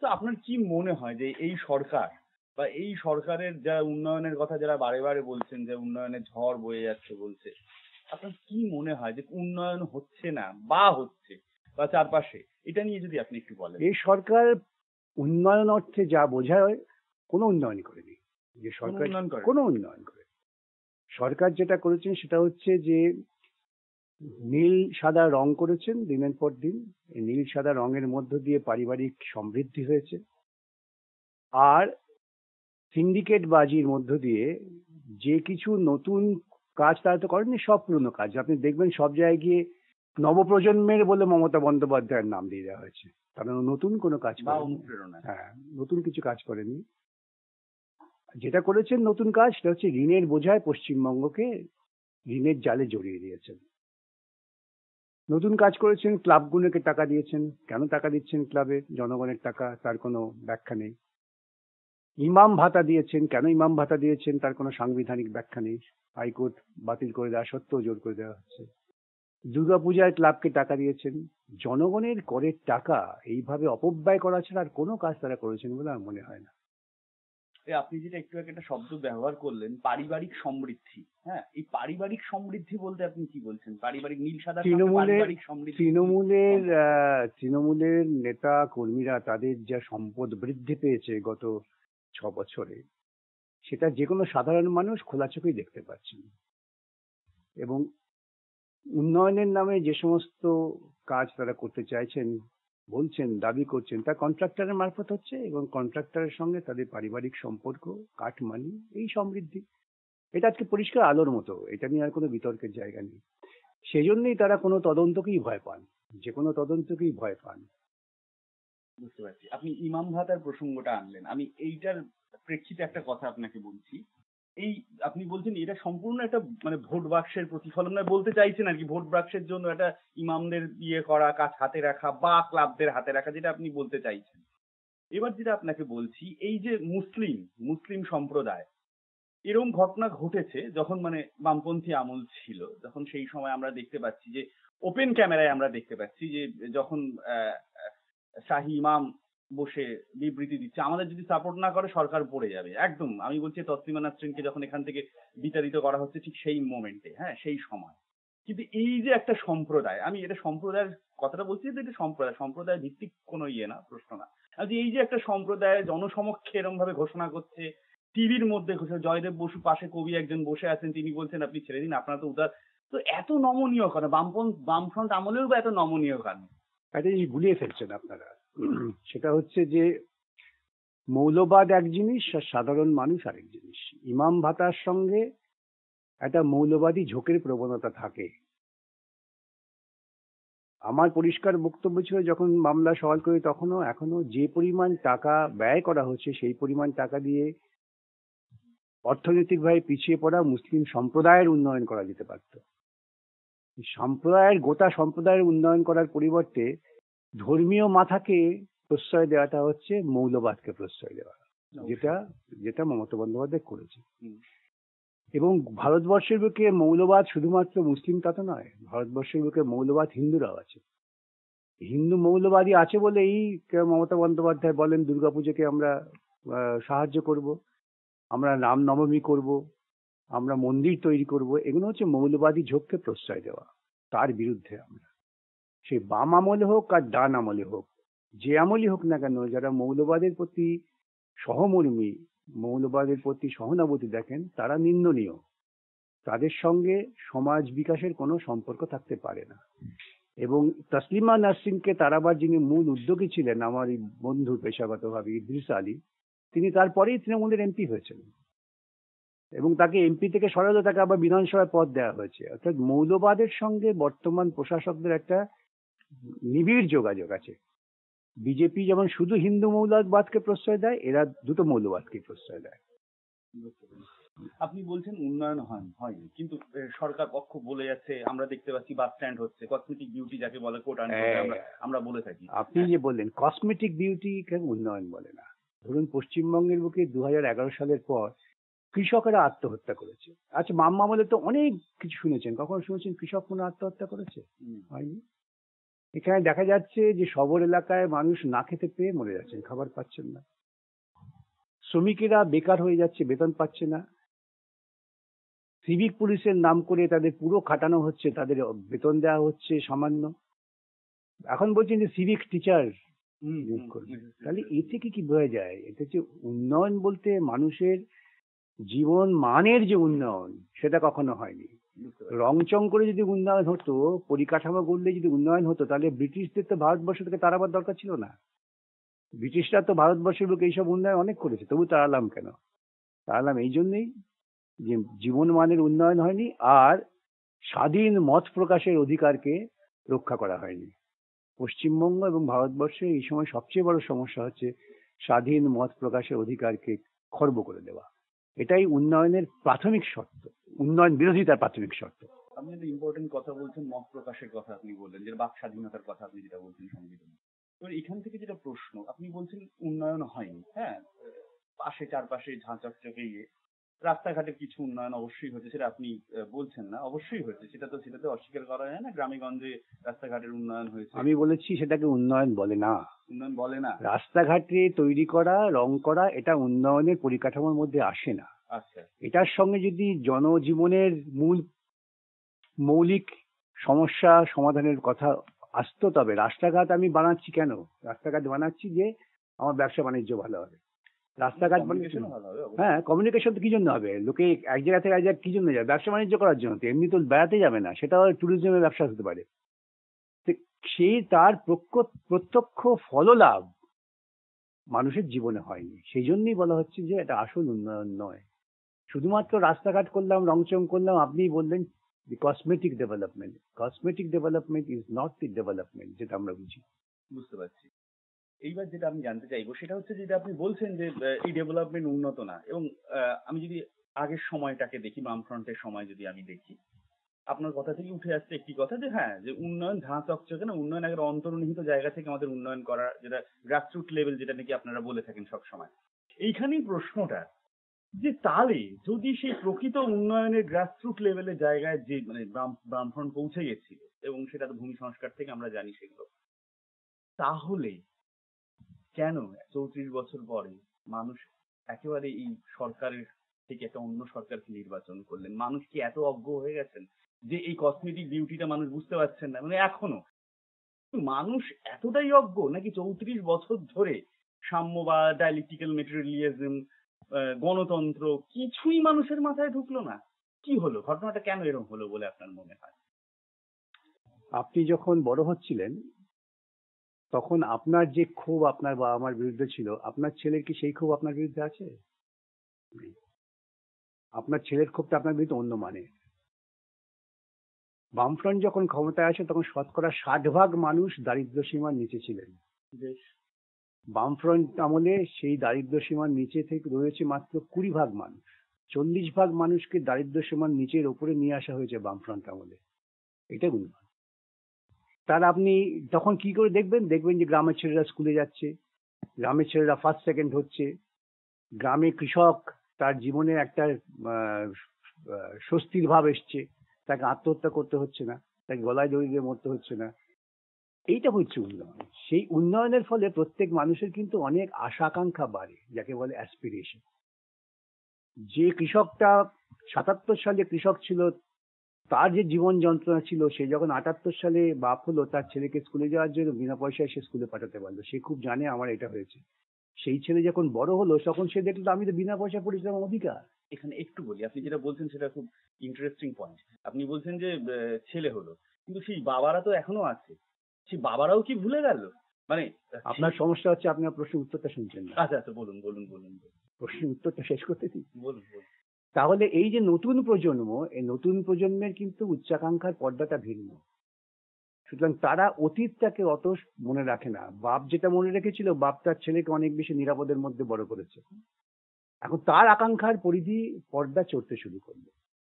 তো আপনার কি মনে হয় যে এই সরকার বা এই সরকারের যারা উন্নয়নের কথা যারা বারে বারে বলছেন যে উন্নয়নের ঝড় বয়ে যাচ্ছে বলছে, আপনার কি মনে হয় যে উন্নয়ন হচ্ছে না বা হচ্ছে বা চারপাশে, এটা নিয়ে যদি আপনি একটু বলেন। এই সরকার উন্নয়ন অর্থে যা বোঝায় কোনো উন্নয়নই করেনি। যে সরকার কোনো উন্নয়ন করে সরকার যেটা করেছেন সেটা হচ্ছে যে নীল সাদা রং করেছেন দিনের পর দিন। এই নীল সাদা রঙের মধ্য দিয়ে পারিবারিক সমৃদ্ধি হয়েছে, আর সিন্ডিকেট বাজির মধ্য দিয়ে যে কিছু নতুন কাজ তারা তো করেননি, সব পুরনো কাজ। আপনি দেখবেন সব জায়গায় গিয়ে নবপ্রজন্মের বলে মমতা বন্দ্যোপাধ্যায়ের নাম দিয়ে দেওয়া হয়েছে, কারণ নতুন কোনো কাজ করেনি। হ্যাঁ, নতুন কিছু কাজ করেননি। যেটা করেছেন নতুন কাজ সেটা হচ্ছে ঋণের বোঝায় পশ্চিমবঙ্গকে ঋণের জালে জড়িয়ে দিয়েছেন। নতুন কাজ করেছেন, ক্লাবগুলোকে টাকা দিয়েছেন। কেন টাকা দিচ্ছেন ক্লাবে? জনগণের টাকা, তার কোনো ব্যাখ্যা নেই। ইমাম ভাতা দিয়েছেন, কেন ইমাম ভাতা দিয়েছেন তার কোনো সাংবিধানিক ব্যাখ্যা নেই। হাইকোর্ট বাতিল করে দেওয়া সত্ত্বেও জোর করে দেওয়া হচ্ছে। দুর্গাপূজায় ক্লাবকে টাকা দিয়েছেন। জনগণের করের টাকা এইভাবে অপব্যয় করা ছাড়া আর কোনো কাজ তারা করেছেন বলে আমার মনে হয় না। আপনি যেটা একটু আগে একটা শব্দ ব্যবহার করলেন, পারিবারিক সমৃদ্ধি। হ্যাঁ, এই পারিবারিক সমৃদ্ধি বলতে আপনি কি বলছেন? পারিবারিক নীল সাদা পারিবারিক সমৃদ্ধি। তৃণমূলের নেতা কর্মীরা তাদের যা সম্পদ বৃদ্ধি পেয়েছে গত 6 বছরে, সেটা যে কোনো সাধারণ মানুষ খোলা চোখেই দেখতে পাচ্ছেন। এবং উন্নয়নের নামে যে সমস্ত কাজ তারা করতে চাইছেন, বলছেন, দাবি করছেন, তা কন্ট্রাক্টরের মারফত হচ্ছে, এবং কন্ট্রাক্টরের সঙ্গে তাদের পারিবারিক সম্পর্ক, কাটমানি, এই সমৃদ্ধি, এটা আজকে পরিষ্কার আলোর মতো। এটা নিয়ে আর কোনো বিতর্কের জায়গা নেই। সেজন্যই তারা কোনো তদন্তকেই ভয় পান, যে কোনো তদন্তকেই ভয় পান। বুঝতে পারছি। আপনি ইমাম ভাতার প্রসঙ্গটা আনলেন, আমি এইটার প্রেক্ষিতে একটা কথা আপনাকে বলছি। এই আপনি বলছেন এটা সম্পূর্ণ একটা মানে ভোট বাক্সের প্রতিফলন নয়, বলতে চাইছেন আর কি, ভোট বাক্সের জন্য একটা ইমামদের ইয়ে করা, কাজ হাতে রাখা বা ক্লাবদের হাতে রাখা, যেটা আপনি বলতে চাইছেন। এবার যেটা আপনাকে বলছি, এই যে মুসলিম সম্প্রদায়, এরকম ঘটনা ঘটেছে যখন মানে বামপন্থী আমল ছিল, যখন সেই সময় আমরা দেখতে পাচ্ছি যে ওপেন ক্যামেরায় আমরা দেখতে পাচ্ছি যে যখন শাহী ইমাম বসে বিবৃতি দিচ্ছে, আমাদের যদি সাপোর্ট না করে সরকার পড়ে যাবে। একদম আমি বলছি তসলিমা নাসরিনকে যখন এখান থেকে বিতাড়িত করা হচ্ছে ঠিক সেই মোমেন্টে, হ্যাঁ সেই সময়। কিন্তু এই যে একটা সম্প্রদায়, আমি এটা সম্প্রদায়ের কথাটা বলছি যে এটা সম্প্রদায় ভিত্তিক কোনো ইয়ে না, প্রশ্ন না। এই যে একটা সম্প্রদায় জনসমক্ষে এরকম ভাবে ঘোষণা করছে, টিভির মধ্যে ঘোষণা, জয়দেব বসু পাশে কবি একজন বসে আছেন, তিনি বলছেন আপনি ছেড়ে দিন, আপনারা তো উদার। তো এত নমনীয় কেন? বামফ্রন্ট আমলেও বা এত নমনীয় কেন? একটা জিনিস ভুলিয়ে ফেলছেন আপনারা। সেটা হচ্ছে যে মৌলবাদ এক জিনিস আর সাধারণ মানুষ আরেক জিনিস। ইমাম ভাতার সঙ্গে একটা মৌলবাদী ঝোঁকের প্রবণতা থাকে। আমার পরিষ্কার বক্তব্য ছিল যখন মামলা সওয়াল করি, এখনো যে পরিমাণ টাকা ব্যয় করা হচ্ছে সেই পরিমাণ টাকা দিয়ে অর্থনৈতিকভাবে পিছিয়ে পড়া মুসলিম সম্প্রদায়ের উন্নয়ন করা যেতে পারত। গোটা সম্প্রদায়ের উন্নয়ন করার পরিবর্তে ধর্মীয় মাথাকে প্রশ্রয় দেওয়াটা হচ্ছে মৌলবাদকে প্রশ্রয় দেওয়া, যেটা মমতা বন্দ্যোপাধ্যায় করেছে। এবং ভারতবর্ষের বুকে মৌলবাদ শুধুমাত্র মুসলিম তা তো নয়, ভারতবর্ষের বুকে মৌলবাদ হিন্দুরাও আছে। হিন্দু মৌলবাদী আছে বলেই মমতা বন্দ্যোপাধ্যায় বলেন দুর্গাপুজোকে আমরা সাহায্য করব, আমরা রাম নবমী করব, আমরা মন্দির তৈরি করব। এগুলো হচ্ছে মৌলবাদী ঝোঁককে প্রশ্রয় দেওয়া। তার বিরুদ্ধে আমরা, সে বাম আমলে হোক আর ডান আমলে হোক, যে আমলই হোক না কেন, যারা মৌলবাদের প্রতি সহমর্মী, মৌলবাদের প্রতি সহানুভূতি দেখেন, তারা নিন্দনীয়। তাদের সঙ্গে সমাজ বিকাশের কোনো সম্পর্ক থাকতে পারে না। এবং তসলিমা নাসরিনকে তারাবার যিনি মূল উদ্যোগী ছিলেন, আমার এই বন্ধু পেশাগতভাবে ইদ্রিস আলী, তিনি তারপরেই তৃণমূলের এমপি হয়েছেন, এবং তাকে এমপি থেকে সরালে তাকে আবার বিধানসভায় পদ দেওয়া হয়েছে। অর্থাৎ মৌলবাদের সঙ্গে বর্তমান প্রশাসকদের একটা নিবিড় যোগাযোগ আছে। বিজেপি যেমন শুধু হিন্দু মৌলবাদকে প্রশ্রয় দেয়, এরা দুটো মৌলবাদকে প্রশ্রয় দেয়। আপনি বলছেন উন্নয়ন হয়নি, কিন্তু সরকার পক্ষ বলে যাচ্ছে, আমরা দেখতে পাচ্ছি বাস স্ট্যান্ড হচ্ছে, কসমেটিক বিউটি যাকে বলে কোট আনকোট আমরা বলে থাকি। আপনি যে বললেন কসমেটিক বিউটি কেন উন্নয়ন বলে না? ধরুন পশ্চিমবঙ্গের বুকে 2011 সালের পর কৃষকেরা আত্মহত্যা করেছে। আচ্ছা, বাম আমলে তো অনেক কিছু শুনেছেন, কখন শুনেছেন কৃষক কোনো আত্মহত্যা করেছে? হয়নি। এখানে দেখা যাচ্ছে যে শহর এলাকায় মানুষ না খেতে পেয়ে মরে যাচ্ছেন, খাবার পাচ্ছেন না। শ্রমিকেরা বেকার হয়ে যাচ্ছে, বেতন পাচ্ছে না। সিভিক পুলিশের নাম করে তাদের পুরো খাটানো হচ্ছে, তাদের বেতন দেওয়া হচ্ছে সামান্য। এখন বলছেন যে সিভিক টিচার নিয়োগ করবে। তাহলে এ থেকে কি বোঝা যায়? এটা হচ্ছে উন্নয়ন বলতে মানুষের জীবন মানের যে উন্নয়ন, সেটা কখনো হয়নি। রংচং করে যদি উন্নয়ন হতো, পরিকাঠামো গড়লে যদি উন্নয়ন হতো, তাহলে ব্রিটিশদের তো ভারতবর্ষ থেকে তাড়াবার দরকার ছিল না। ব্রিটিশরা তো ভারতবর্ষের লোক এইসব উন্নয়ন অনেক করেছে, তবু তাড়ালাম কেন? তাড়ালাম এই জন্যই যে জীবন মানের উন্নয়ন হয়নি, আর স্বাধীন মত প্রকাশের অধিকারকে রক্ষা করা হয়নি। পশ্চিমবঙ্গ এবং ভারতবর্ষে এই সময় সবচেয়ে বড় সমস্যা হচ্ছে স্বাধীন মত প্রকাশের অধিকারকে খর্ব করে দেওয়া। এটাই উন্নয়নের প্রাথমিক শর্ত, উন্নয়ন বিরোধিতার প্রাথমিক শর্ত। আপনি একটা ইম্পর্টেন্ট কথা বলছেন, মত প্রকাশের কথা আপনি বললেন, যে বাক স্বাধীনতার কথা আপনি যেটা বলছেন সংবিধানে। এবার এখান থেকে যেটা প্রশ্ন, আপনি বলছেন উন্নয়ন হয়নি, হ্যাঁ, পাশে চারপাশে ঝাঁ চকচকে রাস্তাঘাটের কিছু উন্নয়ন অবশ্যই হয়েছে, সেটা আপনি বলছেন না, অবশ্যই হয়েছে, সেটাতে অস্বীকার করা যায় না। গ্রামে গঞ্জে রাস্তাঘাটের উন্নয়ন হয়েছে। আমি বলেছি সেটাকে উন্নয়ন বলে না। উন্নয়ন বলে না? রাস্তাঘাটে তৈরি করা, রং করা, এটা উন্নয়নের পরিকাঠামোর মধ্যে আসে না। আচ্ছা। এটার সঙ্গে যদি জনজীবনের মূল মৌলিক সমস্যা সমাধানের কথা আসতো, তবে রাস্তাঘাট আমি বানাচ্ছি কেন? রাস্তাঘাট বানাচ্ছি যে আমার ব্যবসা বাণিজ্য ভালো হবে। রাস্তাঘাট কমিউনিকেশন ভালো হবে। হ্যাঁ, কমিউনিকেশন তো কি জন্য হবে? লোকে এক জায়গা থেকে এক জায়গায় কি জন্য যাবে? ব্যবসা বাণিজ্য করার জন্য। তো এমনি তো বেড়াতে যাবে না, সেটাও ট্যুরিজমের ব্যবসা হতে পারে। তো সেই তার প্রত্যক্ষ ফললাভ মানুষের জীবনে হয়নি। সেই জন্যই বলা হচ্ছে যে এটা আসল উন্নয়ন নয়। শুধুমাত্র রাস্তাঘাট করলাম, রংচং করলাম, আপনি বললেন cosmetic development. Cosmetic development is not the development যেটা আমরা বুঝি। বুঝতে পারছি। এইবার যেটা আমি জানতে চাইবো সেটা হচ্ছে, যেটা আপনি বলছেন যে এই ডেভেলপমেন্ট উন্নত না, এবং আমি যদি আগের সময়টাকে দেখি, বামফ্রন্টের সময় যদি আমি দেখি, আপনার কথা থেকে উঠে আসছে একটি কথা, যে হ্যাঁ, যে উন্নয়ন ঝাঁ চকচকে না, উন্নয়ন একটা অন্তর্নিহিত জায়গা থেকে আমাদের উন্নয়ন করা, যেটা গ্রাসরুট লেভেল, যেটা নাকি আপনারা বলে থাকেন সব সময়। এইখানেই প্রশ্নটা, যে তাহলে যদি সেই প্রকৃত উন্নয়নের গ্রাসরুট লেভেলের জায়গায় যে মানে বামফ্রন্ট পৌঁছে গেছিল, এবং সেটা তো ভূমি সংস্কার থেকে আমরা জানি সেগুলো, তাহলে কেন 34 বছর পরে মানুষ একেবারে এই সরকারের থেকে একটা অন্য সরকারকে নির্বাচন করলেন? মানুষ কি এত অজ্ঞ হয়ে গেছেন যে এই কসমেটিক বিউটিটা মানুষ বুঝতে পারছেন না? মানে এখনো মানুষ এতটাই অজ্ঞ, নাকি 34 বছর ধরে সাম্যবাদ, ডায়ালেকটিক্যাল মেটেরিয়ালিজম, গণতন্ত্র কিছুই মানুষের মাথায় ঢুকলো না? কি হলো, ঘটনাটা কেন এরকম হলো বলে আপনার মনে হয়? আপনি যখন বড় হচ্ছিলেন, তখন আপনার যে ক্ষোভ আপনার বাবা মার বিরুদ্ধে ছিল, আপনার ছেলের কি সেই ক্ষোভ আপনার বিরুদ্ধে আছে? নেই। আপনার ছেলের ক্ষোভটা আপনার বিরুদ্ধে অন্য মানে। বামফ্রন্ট যখন ক্ষমতায় আসে, তখন শতকরা 60% মানুষ দারিদ্র সীমার নিচে ছিলেন। বেশ। বামফ্রন্ট আমলে সেই দারিদ্র সীমার নিচে থেকে রয়েছে মাত্র 20% মানুষ। 40% মানুষকে দারিদ্র সীমার নিচের ওপরে নিয়ে আসা হয়েছে বামফ্রন্ট আমলে। এটা উন্নয়ন। তার আপনি তখন কি করে দেখবেন? দেখবেন যে গ্রামের ছেলেরা স্কুলে যাচ্ছে, গ্রামের ছেলেরা ফার্স্ট সেকেন্ড হচ্ছে, গ্রামে কৃষক তার জীবনে একটা স্বস্তির ভাব এসছে, তাকে আত্মহত্যা করতে হচ্ছে না, তাকে গলায় দড়ি দিয়ে মরতে হচ্ছে না। এইটা হচ্ছে উন্নয়ন। সেই উন্নয়নের ফলে প্রত্যেক মানুষের কিন্তু অনেক আশা আকাঙ্ক্ষা বাড়ে, যাকে বলে অ্যাসপিরেশন। যে কৃষকটা 77 সালে কৃষক ছিল, তার যে জীবন যন্ত্রণা ছিল, সে যখন 78 সালে বাপ হলো, তার ছেলেকে স্কুলে যাওয়ার জন্য বিনা পয়সায় সে স্কুলে পাঠাতে পারলো। সে খুব জানে আমার এটা হয়েছে। সেই ছেলে যখন বড় হলো, তখন সে দেখলো আমি তো বিনা পয়সা পড়েছিলাম, অধিকার। এখানে একটু বলি, আপনি যেটা বলছেন সেটা খুব ইন্টারেস্টিং পয়েন্ট। আপনি বলছেন যে ছেলে হলো, কিন্তু সেই বাবারা তো এখনো আছে, সেই বাবারাও কি ভুলে গেল? মানে আপনার সমস্যা হচ্ছে আপনার প্রশ্নের উত্তরটা শুনছেন না। আচ্ছা আচ্ছা, বলুন বলুন বলুন প্রশ্নের উত্তরটা শেষ করতে দিন। বলুন বলুন। তাহলে এই যে নতুন প্রজন্ম, এই নতুন প্রজন্মের কিন্তু উচ্চাকাঙ্ক্ষার পর্দাটা ভিন্ন। সুতরাং তারা অতীতটাকে অত মনে রাখে না। বাপ যেটা মনে রেখেছিল, বাপ তার ছেলেকে অনেক বেশি নিরাপদের মধ্যে বড় করেছে। এখন তার আকাঙ্ক্ষার পরিধি পর্দা চড়তে শুরু করলো।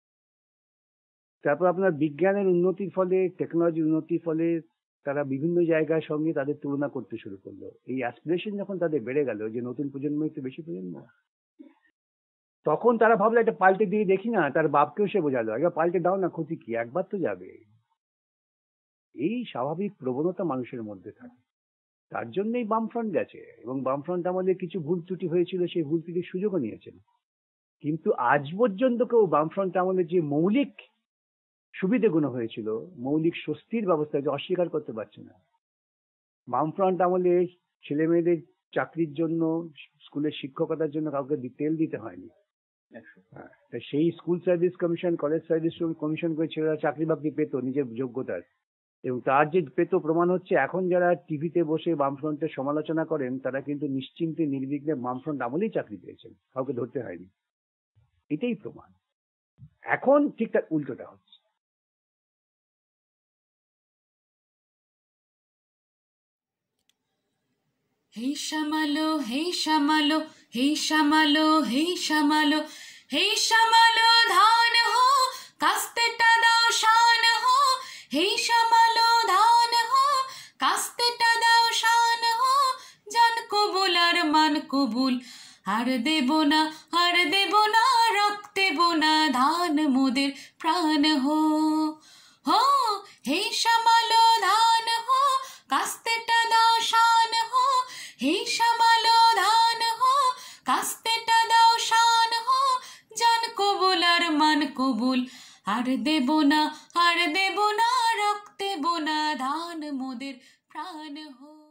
তারপর আপনার বিজ্ঞানের উন্নতির ফলে, টেকনোলজির উন্নতির ফলে তারা বিভিন্ন জায়গার সঙ্গে তাদের তুলনা করতে শুরু করলো। এই অ্যাসপিরেশন যখন তাদের বেড়ে গেল যে নতুন প্রজন্ম একটু বেশি প্রজন্ম, তখন তারা ভাবলো একটা পাল্টে দিয়ে দেখি না। তার বাপকেও সে বোঝালো, একবার পাল্টে দাও না, ক্ষতি কি, একবার তো যাবে। এই স্বাভাবিক প্রবণতা মানুষের মধ্যে থাকে। তার জন্যই বামফ্রন্ট গেছে, এবং বামফ্রন্ট আমাদের কিছু ভুল ত্রুটি হয়েছিল, সেই ভুল ত্রুটির সুযোগও নিয়েছেন। কিন্তু আজ পর্যন্ত কেউ বামফ্রন্ট আমাদের যে মৌলিক সুবিধেগুলো হয়েছিল, মৌলিক স্বস্তির ব্যবস্থাকে অস্বীকার করতে পারছে না। বামফ্রন্ট আমলে ছেলে মেয়েদের চাকরির জন্য, স্কুলের শিক্ষকতার জন্য কাউকে তেল দিতে হয়নি। তা সেই school service commission, college service commission করে ছেলেরা চাকরি বাকরি পেত নিজের যোগ্যতার, এবং তার যে পেত প্রমাণ হচ্ছে এখন যারা টিভিতে বসে বামফ্রন্টের সমালোচনা করেন তারা কিন্তু নিশ্চিন্তে নির্বিঘ্নে বামফ্রন্ট আমলেই চাকরি পেয়েছেন, কাউকে ধরতে হয়নি। এটাই প্রমাণ। এখন ঠিক তার উল্টোটা হচ্ছে। হে শ্যামালো, হে শ্যামালো, হে শ্যামালো, হে শ্যামালো, হে শ্যামালো ধান হো, কাস্তেটা দাও শান হো, হে শ্যামালো ধান হো, কাস্তেটা দাও শান হো, জান কবুল আর মান কবুল, আর দেব না, আর দেব না, রক্তে বোনা ধান মোদের প্রাণ হো। হো হে শ্যামালো ধান হো, কাস্তেটা দাও শান হো, হে শ্যামালো ধান হো, কাস্তেটা দাও শান হো, জান কবুল আর মান কবুল, আর দেব না, আর দেব না, রক্তে বোনা ধান মোদের প্রাণ হো।